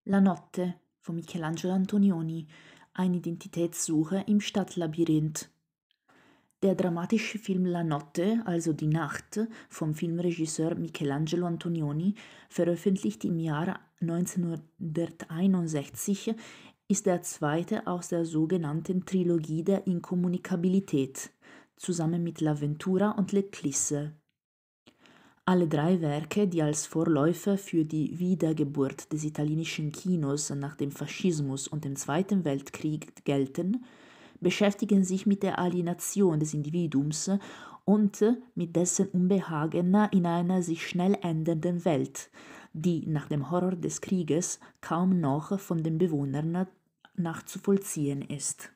La notte von Michelangelo Antonioni, eine Identitätssuche im Stadtlabyrinth. Der dramatische Film La Notte, also Die Nacht, vom Filmregisseur Michelangelo Antonioni, veröffentlicht im Jahr 1961, ist der zweite aus der sogenannten Trilogie der Inkommunikabilität, zusammen mit L'Avventura und L'Eclisse. Alle drei Werke, die als Vorläufer für die Wiedergeburt des italienischen Kinos nach dem Faschismus und dem Zweiten Weltkrieg gelten, beschäftigen sich mit der Alienation des Individuums und mit dessen Unbehagen in einer sich schnell ändernden Welt, die nach dem Horror des Krieges kaum noch von den Bewohnern nachzuvollziehen ist.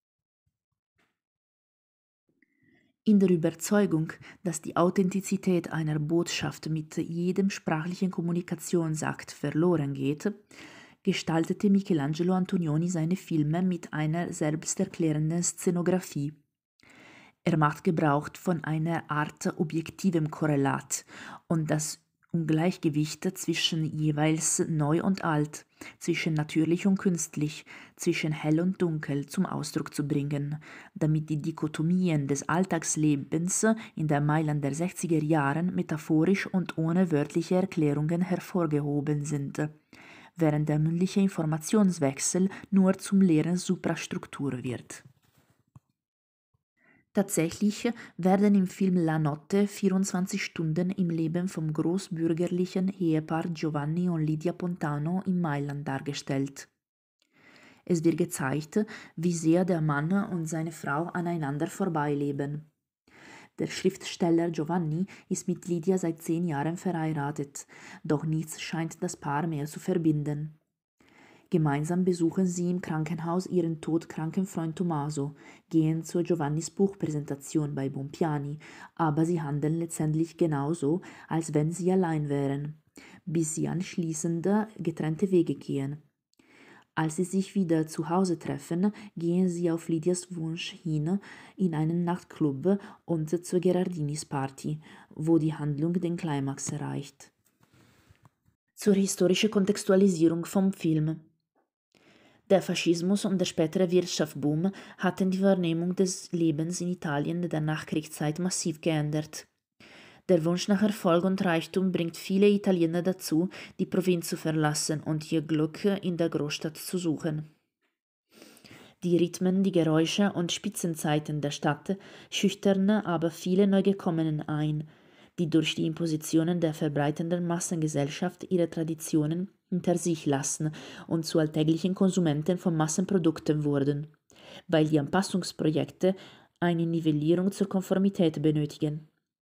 In der Überzeugung, dass die Authentizität einer Botschaft mit jedem sprachlichen Kommunikationsakt verloren geht, gestaltete Michelangelo Antonioni seine Filme mit einer selbsterklärenden Szenografie. Er macht Gebrauch von einer Art objektivem Korrelat, und das Ungleichgewicht zwischen jeweils neu und alt, zwischen natürlich und künstlich, zwischen hell und dunkel zum Ausdruck zu bringen, damit die Dichotomien des Alltagslebens in der Mailand der 60er Jahren metaphorisch und ohne wörtliche Erklärungen hervorgehoben sind, während der mündliche Informationswechsel nur zum leeren Suprastruktur wird. Tatsächlich werden im Film La Notte 24 Stunden im Leben vom großbürgerlichen Ehepaar Giovanni und Lidia Pontano in Mailand dargestellt. Es wird gezeigt, wie sehr der Mann und seine Frau aneinander vorbeileben. Der Schriftsteller Giovanni ist mit Lidia seit 10 Jahren verheiratet, doch nichts scheint das Paar mehr zu verbinden. Gemeinsam besuchen sie im Krankenhaus ihren todkranken Freund Tommaso, gehen zur Giovannis Buchpräsentation bei Bompiani, aber sie handeln letztendlich genauso, als wenn sie allein wären, bis sie anschließend getrennte Wege gehen. Als sie sich wieder zu Hause treffen, gehen sie auf Lydias Wunsch hin in einen Nachtclub und zur Gherardinis Party, wo die Handlung den Klimax erreicht. Zur historischen Kontextualisierung vom Film. Der Faschismus und der spätere Wirtschaftsboom hatten die Wahrnehmung des Lebens in Italien der Nachkriegszeit massiv geändert. Der Wunsch nach Erfolg und Reichtum bringt viele Italiener dazu, die Provinz zu verlassen und ihr Glück in der Großstadt zu suchen. Die Rhythmen, die Geräusche und Spitzenzeiten der Stadt schüchtern aber viele Neugekommenen ein, die durch die Impositionen der verbreitenden Massengesellschaft ihre Traditionen hinter sich lassen und zu alltäglichen Konsumenten von Massenprodukten wurden, weil die Anpassungsprojekte eine Nivellierung zur Konformität benötigen.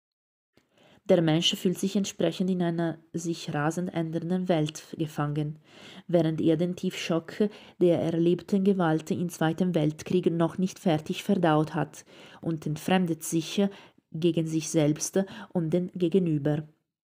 Der Mensch fühlt sich entsprechend in einer sich rasend ändernden Welt gefangen, während er den Tiefschock der erlebten Gewalt im Zweiten Weltkrieg noch nicht fertig verdaut hat und entfremdet sich gegen sich selbst und den Gegenüber.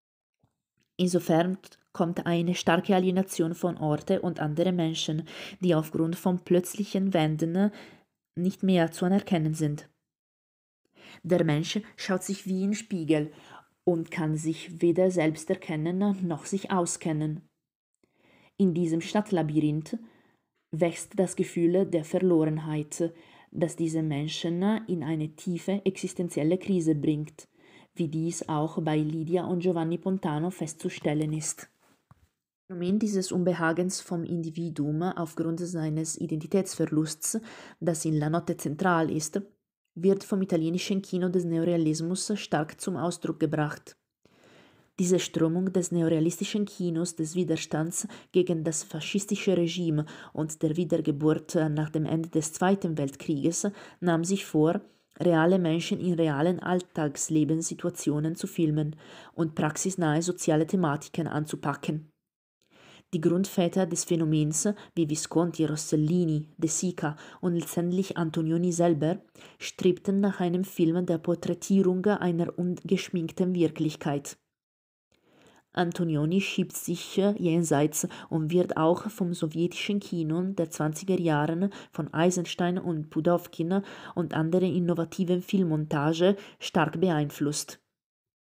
Insofern kommt eine starke Alienation von Orte und andere Menschen, die aufgrund von plötzlichen Wenden nicht mehr zu anerkennen sind. Der Mensch schaut sich wie im Spiegel und kann sich weder selbst erkennen noch sich auskennen. In diesem Stadtlabyrinth wächst das Gefühl der Verlorenheit, das diese Menschen in eine tiefe existenzielle Krise bringt, wie dies auch bei Lidia und Giovanni Pontano festzustellen ist. Das Phänomen dieses Unbehagens vom Individuum aufgrund seines Identitätsverlusts, das in La Notte zentral ist, wird vom italienischen Kino des Neorealismus stark zum Ausdruck gebracht. Diese Strömung des neorealistischen Kinos des Widerstands gegen das faschistische Regime und der Wiedergeburt nach dem Ende des Zweiten Weltkrieges nahm sich vor, reale Menschen in realen Alltagslebenssituationen zu filmen und praxisnahe soziale Thematiken anzupacken. Die Grundväter des Phänomens, wie Visconti, Rossellini, De Sica und letztendlich Antonioni selber, strebten nach einem Film der Porträtierung einer ungeschminkten Wirklichkeit. Antonioni schiebt sich jenseits und wird auch vom sowjetischen Kino der 20er Jahren von Eisenstein und Pudowkin und anderen innovativen Filmmontage stark beeinflusst.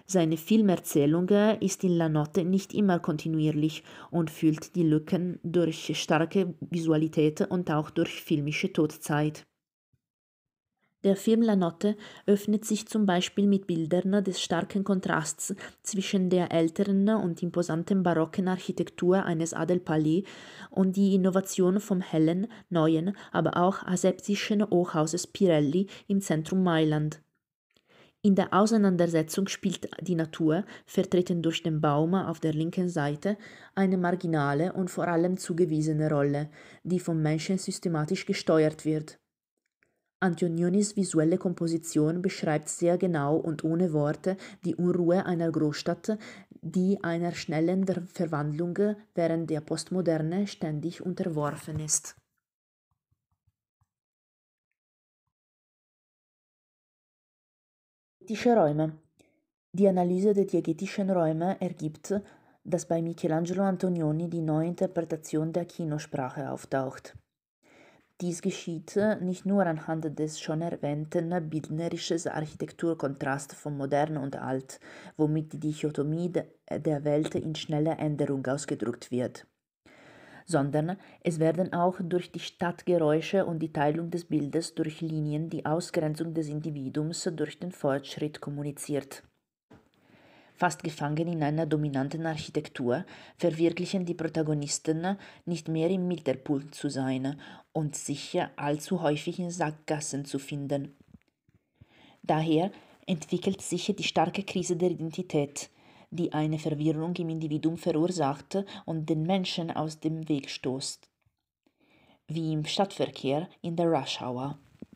Seine Filmerzählung ist in La Notte nicht immer kontinuierlich und füllt die Lücken durch starke Visualität und auch durch filmische Todzeit. Der Film La Notte öffnet sich zum Beispiel mit Bildern des starken Kontrasts zwischen der älteren und imposanten barocken Architektur eines Adelpalais und die Innovation vom hellen, neuen, aber auch aseptischen Hochhauses Pirelli im Zentrum Mailand. In der Auseinandersetzung spielt die Natur, vertreten durch den Baum auf der linken Seite, eine marginale und vor allem zugewiesene Rolle, die vom Menschen systematisch gesteuert wird. Antonionis visuelle Komposition beschreibt sehr genau und ohne Worte die Unruhe einer Großstadt, die einer schnellen Verwandlung während der Postmoderne ständig unterworfen ist. Diegetische Räume. Die Analyse der diegetischen Räume ergibt, dass bei Michelangelo Antonioni die neue Interpretation der Kinosprache auftaucht. Dies geschieht nicht nur anhand des schon erwähnten bildnerischen Architekturkontrasts von Modern und Alt, womit die Dichotomie der Welt in schneller Änderung ausgedrückt wird, sondern es werden auch durch die Stadtgeräusche und die Teilung des Bildes durch Linien die Ausgrenzung des Individuums durch den Fortschritt kommuniziert. Fast gefangen in einer dominanten Architektur, verwirklichen die Protagonisten nicht mehr im Mittelpunkt zu sein und sich allzu häufig in Sackgassen zu finden. Daher entwickelt sich die starke Krise der Identität, die eine Verwirrung im Individuum verursacht und den Menschen aus dem Weg stoßt, wie im Stadtverkehr in der Rush Hour.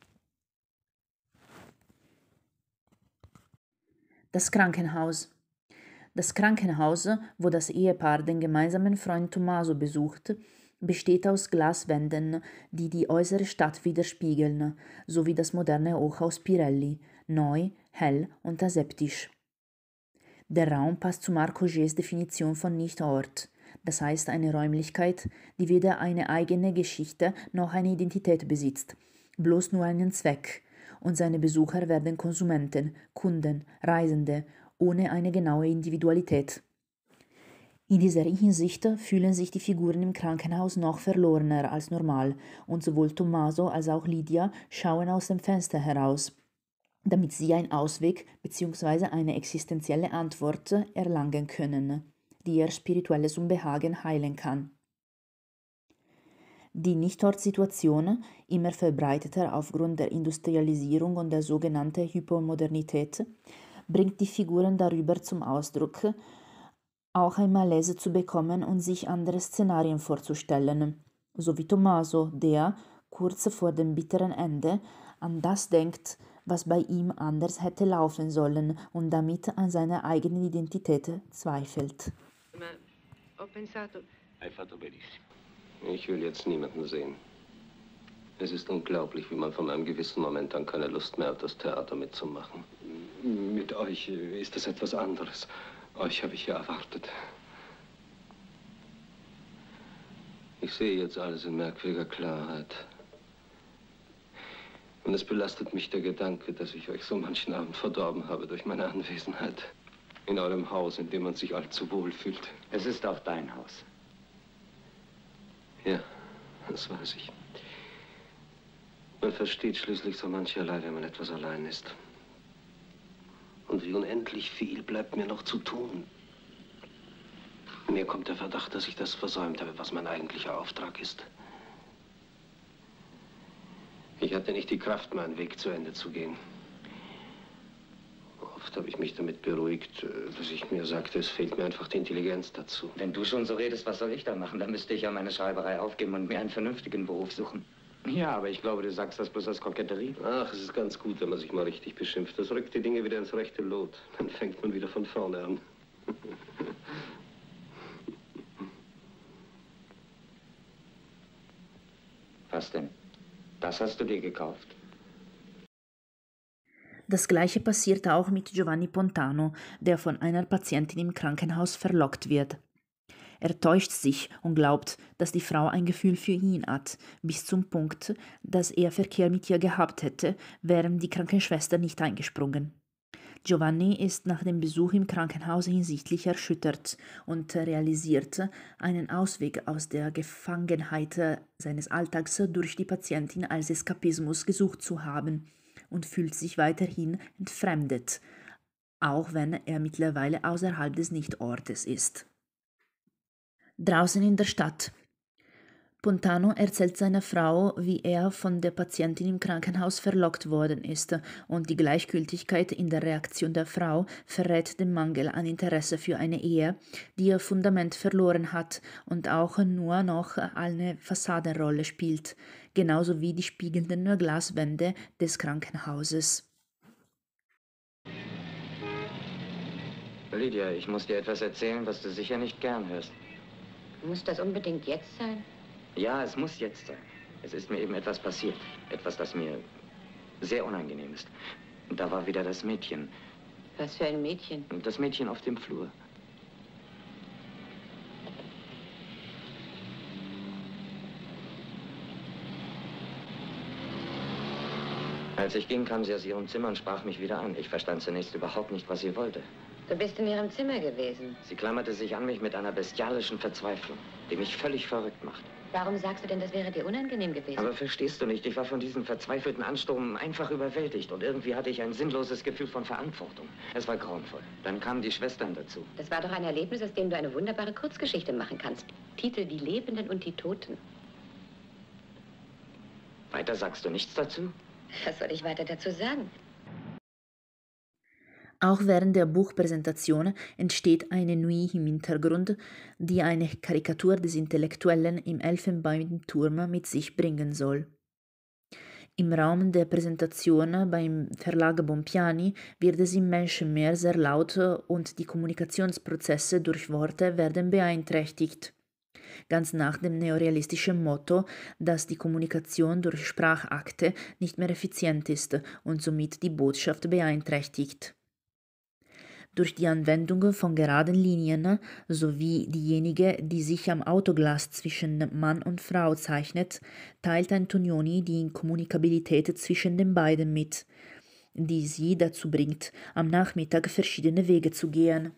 Das Krankenhaus. Das Krankenhaus, wo das Ehepaar den gemeinsamen Freund Tommaso besucht, besteht aus Glaswänden, die die äußere Stadt widerspiegeln, sowie das moderne Hochhaus Pirelli, neu, hell und aseptisch. Der Raum passt zu Marc Augers Definition von Nicht-Ort, das heißt eine Räumlichkeit, die weder eine eigene Geschichte noch eine Identität besitzt, bloß nur einen Zweck, und seine Besucher werden Konsumenten, Kunden, Reisende, ohne eine genaue Individualität. In dieser Hinsicht fühlen sich die Figuren im Krankenhaus noch verlorener als normal, und sowohl Tommaso als auch Lydia schauen aus dem Fenster heraus, damit sie einen Ausweg bzw. eine existenzielle Antwort erlangen können, die ihr spirituelles Unbehagen heilen kann. Die Nicht-Ort-Situation, immer verbreiteter aufgrund der Industrialisierung und der sogenannten Hypermodernität, bringt die Figuren darüber zum Ausdruck, auch ein Malaise zu bekommen und sich andere Szenarien vorzustellen, so wie Tommaso, der, kurz vor dem bitteren Ende, an das denkt, was bei ihm anders hätte laufen sollen und damit an seiner eigenen Identität zweifelt. Hai fatto benissimo. Ich will jetzt niemanden sehen. Es ist unglaublich, wie man von einem gewissen Moment an keine Lust mehr hat, das Theater mitzumachen. Mit euch ist es etwas anderes. Euch habe ich ja erwartet. Ich sehe jetzt alles in merkwürdiger Klarheit. Und es belastet mich der Gedanke, dass ich euch so manchen Abend verdorben habe durch meine Anwesenheit. In eurem Haus, in dem man sich allzu wohl fühlt. Es ist auch dein Haus. Ja, das weiß ich. Man versteht schließlich so mancherlei, wenn man etwas allein ist. Und wie unendlich viel bleibt mir noch zu tun. Mir kommt der Verdacht, dass ich das versäumt habe, was mein eigentlicher Auftrag ist. Ich hatte nicht die Kraft, meinen Weg zu Ende zu gehen. Oft habe ich mich damit beruhigt, dass ich mir sagte, es fehlt mir einfach die Intelligenz dazu. Wenn du schon so redest, was soll ich da machen? Dann müsste ich ja meine Schreiberei aufgeben und mir einen vernünftigen Beruf suchen. Ja, aber ich glaube, du sagst das bloß als Koketterie. Ach, es ist ganz gut, wenn man sich mal richtig beschimpft. Das rückt die Dinge wieder ins rechte Lot. Dann fängt man wieder von vorne an. Was denn? Das hast du dir gekauft? Das Gleiche passiert auch mit Giovanni Pontano, der von einer Patientin im Krankenhaus verlockt wird. Er täuscht sich und glaubt, dass die Frau ein Gefühl für ihn hat, bis zum Punkt, dass er Verkehr mit ihr gehabt hätte, wäre die Krankenschwester nicht eingesprungen. Giovanni ist nach dem Besuch im Krankenhaus hinsichtlich erschüttert und realisiert, einen Ausweg aus der Gefangenheit seines Alltags durch die Patientin als Eskapismus gesucht zu haben und fühlt sich weiterhin entfremdet, auch wenn er mittlerweile außerhalb des Nichtortes ist. Draußen in der Stadt. Pontano erzählt seiner Frau, wie er von der Patientin im Krankenhaus verlockt worden ist, und die Gleichgültigkeit in der Reaktion der Frau verrät den Mangel an Interesse für eine Ehe, die ihr Fundament verloren hat und auch nur noch eine Fassadenrolle spielt, genauso wie die spiegelnden Glaswände des Krankenhauses. Lydia, ich muss dir etwas erzählen, was du sicher nicht gern hörst. Muss das unbedingt jetzt sein? Ja, es muss jetzt sein. Es ist mir eben etwas passiert. Etwas, das mir sehr unangenehm ist. Und da war wieder das Mädchen. Was für ein Mädchen? Das Mädchen auf dem Flur. Als ich ging, kam sie aus ihrem Zimmer und sprach mich wieder an. Ich verstand zunächst überhaupt nicht, was sie wollte. Du bist in ihrem Zimmer gewesen. Sie klammerte sich an mich mit einer bestialischen Verzweiflung, die mich völlig verrückt macht. Warum sagst du denn, das wäre dir unangenehm gewesen? Aber verstehst du nicht, ich war von diesem verzweifelten Ansturm einfach überwältigt und irgendwie hatte ich ein sinnloses Gefühl von Verantwortung. Es war grauenvoll. Dann kamen die Schwestern dazu. Das war doch ein Erlebnis, aus dem du eine wunderbare Kurzgeschichte machen kannst. Titel Die Lebenden und die Toten. Weiter sagst du nichts dazu? Was soll ich weiter dazu sagen? Auch während der Buchpräsentation entsteht eine Nuit im Hintergrund, die eine Karikatur des Intellektuellen im Elfenbeinturm mit sich bringen soll. Im Raum der Präsentation beim Verlag Bompiani wird es im Menschenmeer sehr laut und die Kommunikationsprozesse durch Worte werden beeinträchtigt. Ganz nach dem neorealistischen Motto, dass die Kommunikation durch Sprachakte nicht mehr effizient ist und somit die Botschaft beeinträchtigt. Durch die Anwendung von geraden Linien sowie diejenige, die sich am Autoglas zwischen Mann und Frau zeichnet, teilt Antonioni die Inkommunikabilität zwischen den beiden mit, die sie dazu bringt, am Nachmittag verschiedene Wege zu gehen.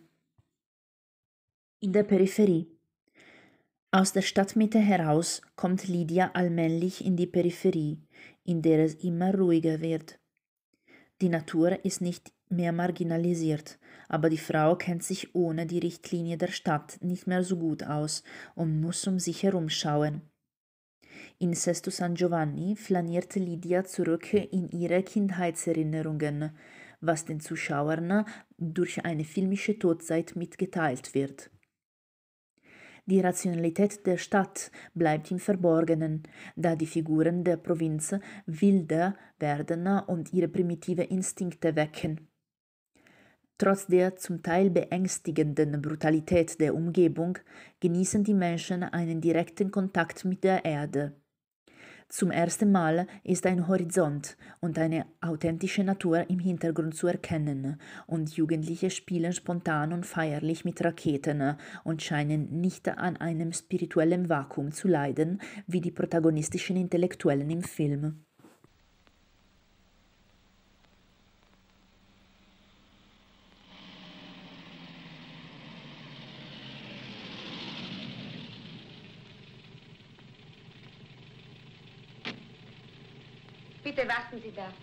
In der Peripherie. Aus der Stadtmitte heraus kommt Lydia allmählich in die Peripherie, in der es immer ruhiger wird. Die Natur ist nicht mehr marginalisiert, aber die Frau kennt sich ohne die Richtlinie der Stadt nicht mehr so gut aus und muss um sich herumschauen. In Sesto San Giovanni flaniert Lydia zurück in ihre Kindheitserinnerungen, was den Zuschauern durch eine filmische Todzeit mitgeteilt wird. Die Rationalität der Stadt bleibt im Verborgenen, da die Figuren der Provinz wilder werden und ihre primitive Instinkte wecken. Trotz der zum Teil beängstigenden Brutalität der Umgebung genießen die Menschen einen direkten Kontakt mit der Erde. Zum ersten Mal ist ein Horizont und eine authentische Natur im Hintergrund zu erkennen, und Jugendliche spielen spontan und feierlich mit Raketen und scheinen nicht an einem spirituellen Vakuum zu leiden, wie die protagonistischen Intellektuellen im Film. Bitte warten Sie da.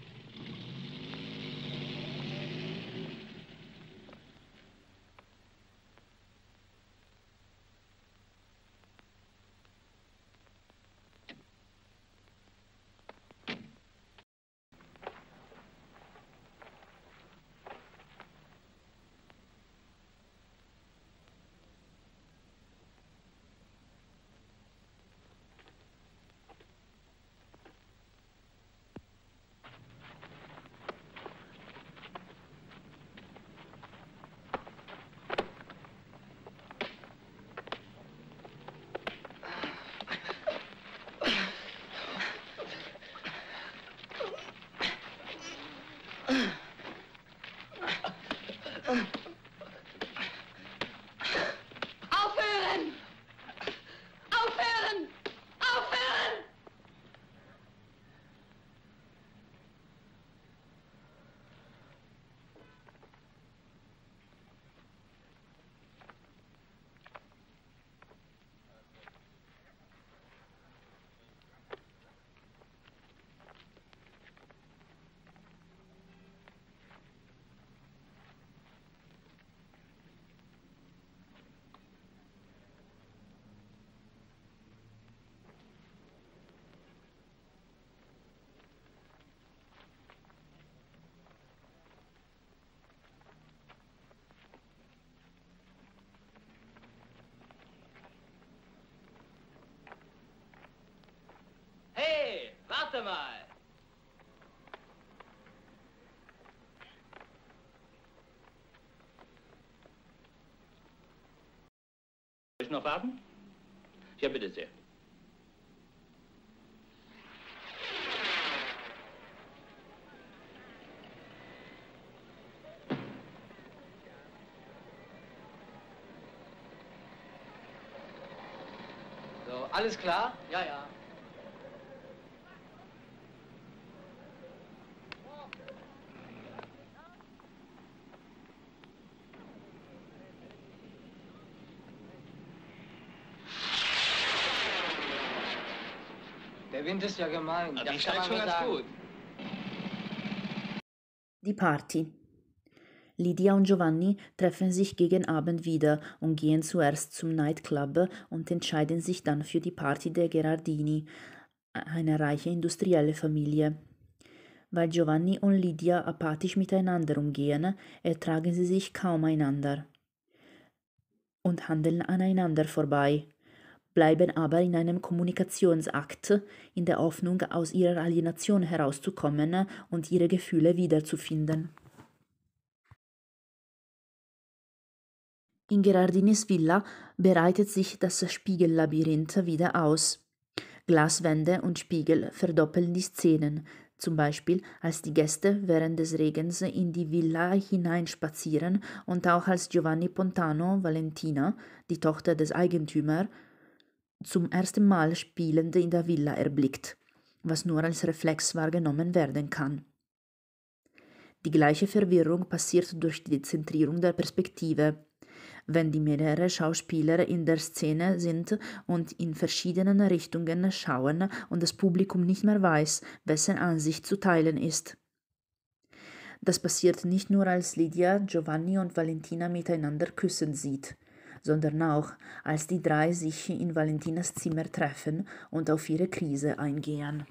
warte mal. Soll ich noch warten? Ja, bitte sehr. So, alles klar? Ja, ja. Der Wind ist ja gemein. Die steigt schon ganz gut. Die Party. Lydia und Giovanni treffen sich gegen Abend wieder und gehen zuerst zum Nightclub und entscheiden sich dann für die Party der Gherardini, eine reiche industrielle Familie. Weil Giovanni und Lydia apathisch miteinander umgehen, ertragen sie sich kaum einander und handeln aneinander vorbei, bleiben aber in einem Kommunikationsakt, in der Hoffnung, aus ihrer Alienation herauszukommen und ihre Gefühle wiederzufinden. In Gherardinis Villa breitet sich das Spiegellabyrinth wieder aus. Glaswände und Spiegel verdoppeln die Szenen, zum Beispiel als die Gäste während des Regens in die Villa hineinspazieren und auch als Giovanni Pontano Valentina, die Tochter des Eigentümers, zum ersten Mal spielend in der Villa erblickt, was nur als Reflex wahrgenommen werden kann. Die gleiche Verwirrung passiert durch die Zentrierung der Perspektive. Wenn die mehrere Schauspieler in der Szene sind und in verschiedenen Richtungen schauen und das Publikum nicht mehr weiß, wessen Ansicht zu teilen ist. Das passiert nicht nur, als Lydia, Giovanni und Valentina miteinander küssen sieht, sondern auch, als die drei sich in Valentinas Zimmer treffen und auf ihre Krise eingehen.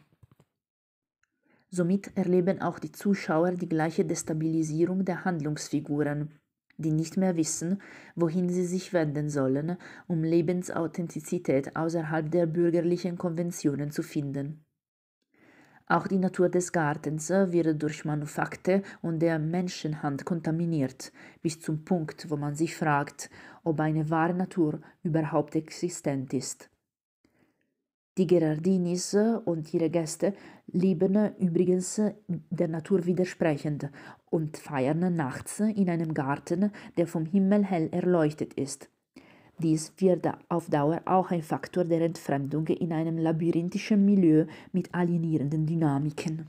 Somit erleben auch die Zuschauer die gleiche Destabilisierung der Handlungsfiguren, die nicht mehr wissen, wohin sie sich wenden sollen, um Lebensauthentizität außerhalb der bürgerlichen Konventionen zu finden. Auch die Natur des Gartens wird durch Manufakte und der Menschenhand kontaminiert, bis zum Punkt, wo man sich fragt, ob eine wahre Natur überhaupt existent ist. Die Gherardinis und ihre Gäste leben übrigens der Natur widersprechend und feiern nachts in einem Garten, der vom Himmel hell erleuchtet ist. Dies wird auf Dauer auch ein Faktor der Entfremdung in einem labyrinthischen Milieu mit alienierenden Dynamiken.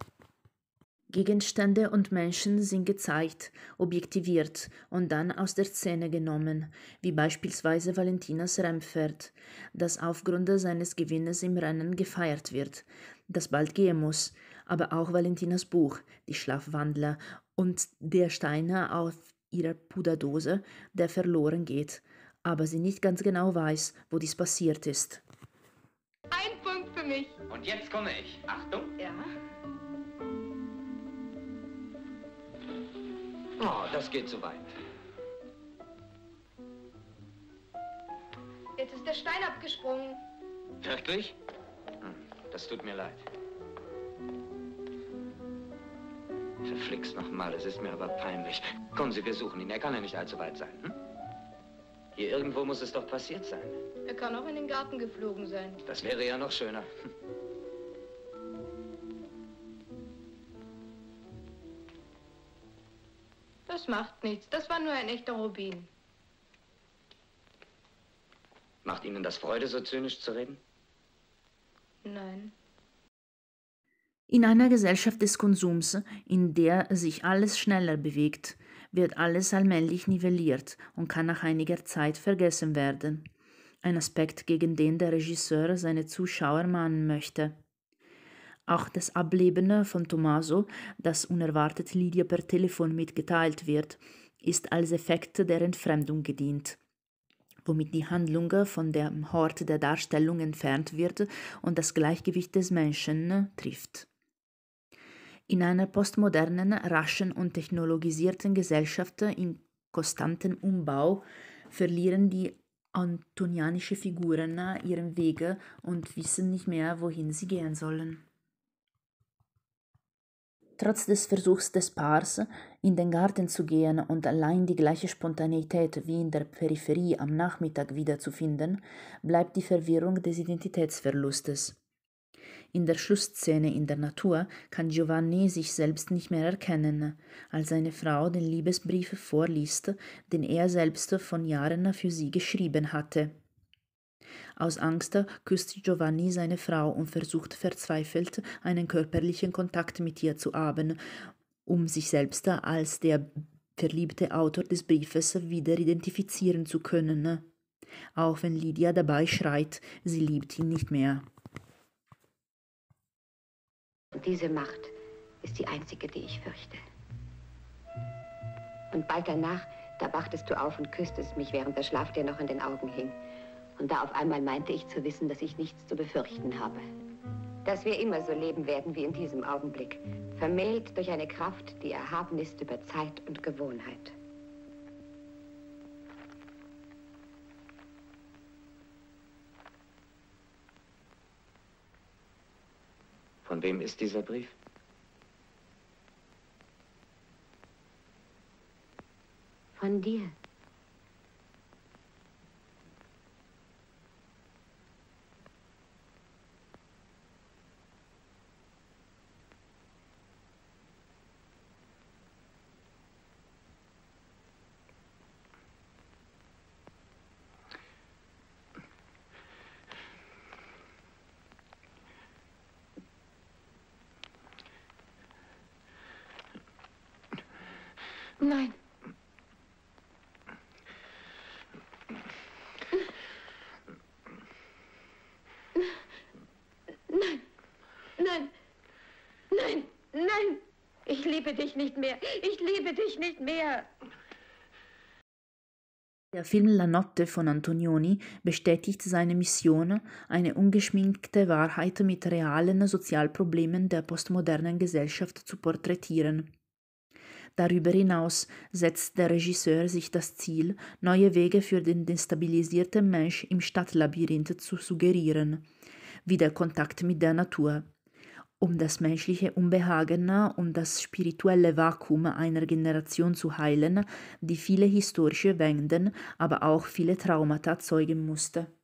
Gegenstände und Menschen sind gezeigt, objektiviert und dann aus der Szene genommen, wie beispielsweise Valentinas Rennpferd, das aufgrund seines Gewinnes im Rennen gefeiert wird, das bald gehen muss, aber auch Valentinas Buch, Die Schlafwandler, und der Stein auf ihrer Puderdose, der verloren geht, aber sie nicht ganz genau weiß, wo dies passiert ist. Ein Punkt für mich. Und jetzt komme ich. Achtung. Ja. Oh, das geht zu weit. Jetzt ist der Stein abgesprungen. Wirklich? Das tut mir leid. Verflixt nochmal, es ist mir aber peinlich. Kommen Sie, wir suchen ihn. Er kann ja nicht allzu weit sein. Hm? Hier irgendwo muss es doch passiert sein. Er kann auch in den Garten geflogen sein. Das wäre ja noch schöner. Das macht nichts. Das war nur ein echter Rubin. Macht Ihnen das Freude, so zynisch zu reden? Nein. In einer Gesellschaft des Konsums, in der sich alles schneller bewegt, wird alles allmählich nivelliert und kann nach einiger Zeit vergessen werden. Ein Aspekt, gegen den der Regisseur seine Zuschauer mahnen möchte. Auch das Ableben von Tommaso, das unerwartet Lydia per Telefon mitgeteilt wird, ist als Effekt der Entfremdung gedient, womit die Handlung von dem Hort der Darstellung entfernt wird und das Gleichgewicht des Menschen trifft. In einer postmodernen, raschen und technologisierten Gesellschaft in konstantem Umbau verlieren die antonianischen Figuren ihren Weg und wissen nicht mehr, wohin sie gehen sollen. Trotz des Versuchs des Paars, in den Garten zu gehen und allein die gleiche Spontaneität wie in der Peripherie am Nachmittag wiederzufinden, bleibt die Verwirrung des Identitätsverlustes. In der Schlussszene in der Natur kann Giovanni sich selbst nicht mehr erkennen, als seine Frau den Liebesbrief vorliest, den er selbst vor Jahren für sie geschrieben hatte. Aus Angst küsst Giovanni seine Frau und versucht verzweifelt, einen körperlichen Kontakt mit ihr zu haben, um sich selbst als der verliebte Autor des Briefes wieder identifizieren zu können, auch wenn Lydia dabei schreit, sie liebt ihn nicht mehr. Und diese Macht ist die einzige, die ich fürchte. Und bald danach, da wachtest du auf und küsstest mich, während der Schlaf dir noch in den Augen hing. Und da auf einmal meinte ich zu wissen, dass ich nichts zu befürchten habe. Dass wir immer so leben werden wie in diesem Augenblick. Vermählt durch eine Kraft, die erhaben ist über Zeit und Gewohnheit. Von wem ist dieser Brief? Von dir. Nein. Nein. Nein. Nein. Nein. Ich liebe dich nicht mehr. Ich liebe dich nicht mehr. Der Film La Notte von Antonioni bestätigt seine Mission, eine ungeschminkte Wahrheit mit realen Sozialproblemen der postmodernen Gesellschaft zu porträtieren. Darüber hinaus setzt der Regisseur sich das Ziel, neue Wege für den destabilisierten Mensch im Stadtlabyrinth zu suggerieren, wie der Kontakt mit der Natur, um das menschliche Unbehagen und das spirituelle Vakuum einer Generation zu heilen, die viele historische Wenden, aber auch viele Traumata zeugen musste.